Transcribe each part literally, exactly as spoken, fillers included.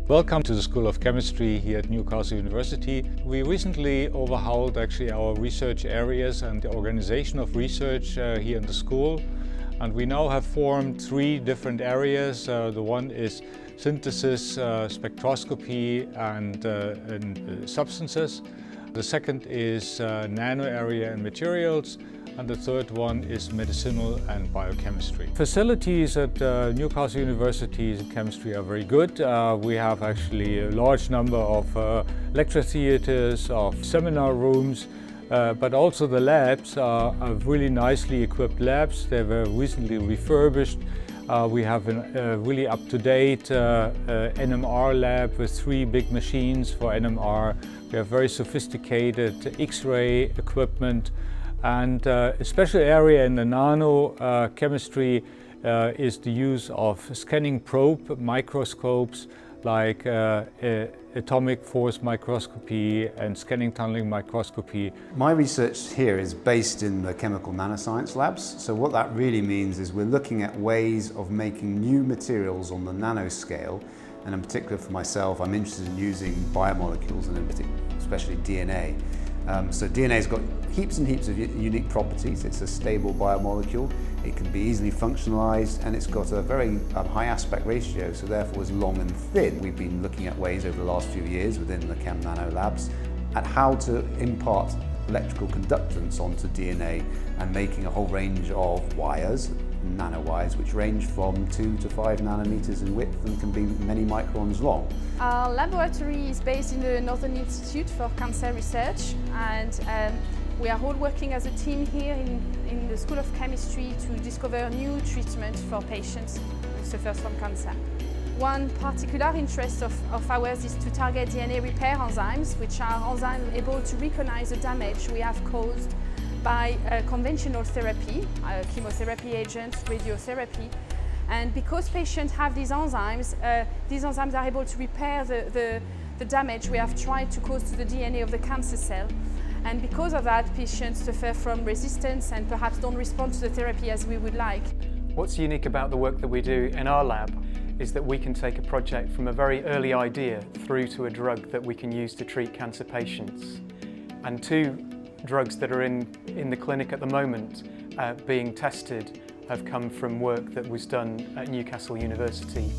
Welcome to the School of Chemistry here at Newcastle University. We recently overhauled actually our research areas and the organization of research uh, here in the school. And we now have formed three different areas. Uh, the one is synthesis, uh, spectroscopy and, uh, and uh, substances. The second is uh, nano area and materials. And the third one is medicinal and biochemistry. Facilities at uh, Newcastle University in chemistry are very good. Uh, we have actually a large number of uh, lecture theatres, of seminar rooms, uh, but also the labs are, are really nicely equipped labs. They were recently refurbished. Uh, we have a really up-to-date uh, uh, N M R lab with three big machines for N M R. We have very sophisticated X-ray equipment. And uh, a special area in the nano uh, chemistry uh, is the use of scanning probe microscopes like uh, uh, atomic force microscopy and scanning tunneling microscopy. My research here is based in the chemical nanoscience labs. So what that really means is we're looking at ways of making new materials on the nanoscale. And in particular for myself, I'm interested in using biomolecules and in particular, especially D N A. Um, so D N A has got heaps and heaps of unique properties. It's a stable biomolecule, it can be easily functionalized, and it's got a very um, high aspect ratio, so therefore is long and thin. We've been looking at ways over the last few years within the Chem Nano labs at how to impart electrical conductance onto D N A and making a whole range of wires, nanowires, which range from two to five nanometers in width and can be many microns long. Our laboratory is based in the Northern Institute for Cancer Research, and um, we are all working as a team here in, in the School of Chemistry to discover new treatments for patients who suffer from cancer. One particular interest of, of ours is to target D N A repair enzymes, which are enzymes able to recognize the damage we have caused by uh, conventional therapy, uh, chemotherapy agents, radiotherapy. And because patients have these enzymes, uh, these enzymes are able to repair the, the, the damage we have tried to cause to the D N A of the cancer cell. And because of that, patients suffer from resistance and perhaps don't respond to the therapy as we would like. What's unique about the work that we do in our lab is that we can take a project from a very early idea through to a drug that we can use to treat cancer patients. And two drugs that are in, in the clinic at the moment uh, being tested have come from work that was done at Newcastle University.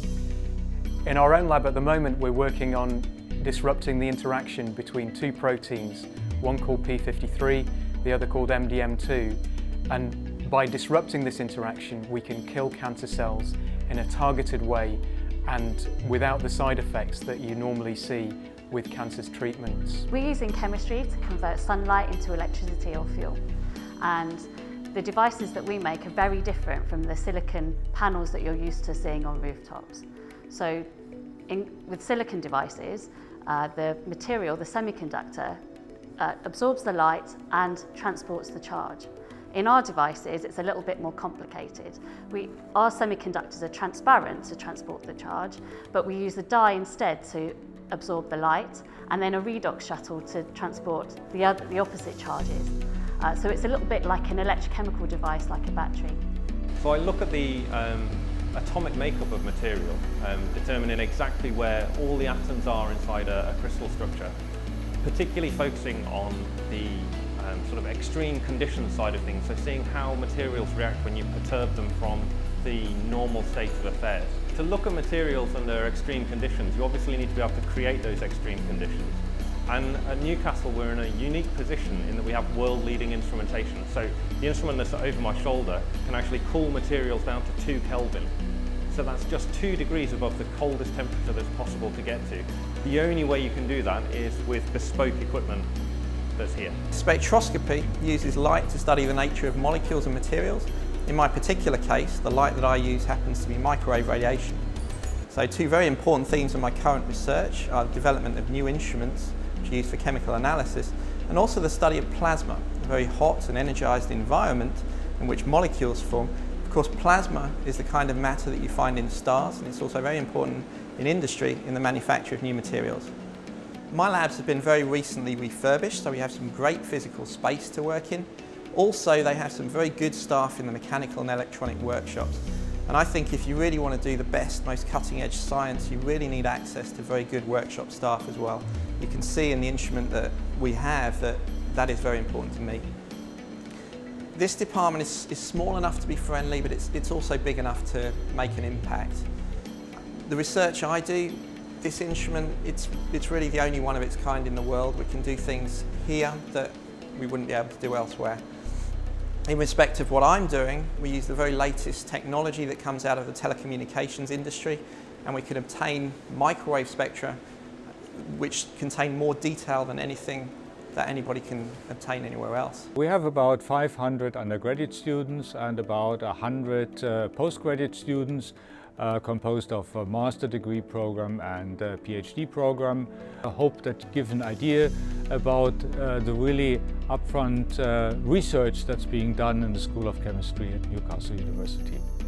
In our own lab at the moment, we're working on disrupting the interaction between two proteins, one called P fifty-three, the other called M D M two. And by disrupting this interaction, we can kill cancer cells in a targeted way and without the side effects that you normally see with cancer treatments. We're using chemistry to convert sunlight into electricity or fuel. And the devices that we make are very different from the silicon panels that you're used to seeing on rooftops. So in, with silicon devices, uh, the material, the semiconductor, uh, absorbs the light and transports the charge. In our devices, it's a little bit more complicated. We, our semiconductors are transparent to transport the charge, but we use a dye instead to absorb the light, and then a redox shuttle to transport the, other, the opposite charges. Uh, so it's a little bit like an electrochemical device, like a battery. So I look at the um, atomic makeup of material, um, determining exactly where all the atoms are inside a, a crystal structure, particularly focusing on the um, sort of extreme conditions side of things, so seeing how materials react when you perturb them from the normal state of affairs. To look at materials under extreme conditions, you obviously need to be able to create those extreme conditions. And at Newcastle, we're in a unique position in that we have world-leading instrumentation. So the instrument that's over my shoulder can actually cool materials down to two Kelvin. So that's just two degrees above the coldest temperature that's possible to get to. The only way you can do that is with bespoke equipment that's here. Spectroscopy uses light to study the nature of molecules and materials. In my particular case, the light that I use happens to be microwave radiation. So two very important themes in my current research are the development of new instruments which are used for chemical analysis, and also the study of plasma, a very hot and energized environment in which molecules form. Of course, plasma is the kind of matter that you find in stars, and it's also very important in industry in the manufacture of new materials. My labs have been very recently refurbished, so we have some great physical space to work in. Also, they have some very good staff in the mechanical and electronic workshops. And I think if you really want to do the best, most cutting edge science, you really need access to very good workshop staff as well. You can see in the instrument that we have that that is very important to me. This department is, is small enough to be friendly, but it's, it's also big enough to make an impact. The research I do, this instrument, it's, it's really the only one of its kind in the world. We can do things here that we wouldn't be able to do elsewhere. In respect of what I'm doing, we use the very latest technology that comes out of the telecommunications industry, and we can obtain microwave spectra which contain more detail than anything that anybody can obtain anywhere else. We have about five hundred undergraduate students and about one hundred uh, postgraduate students uh, composed of a master degree program and a PhD program. I hope that gives an idea about uh, the really upfront uh, research that's being done in the School of Chemistry at Newcastle University.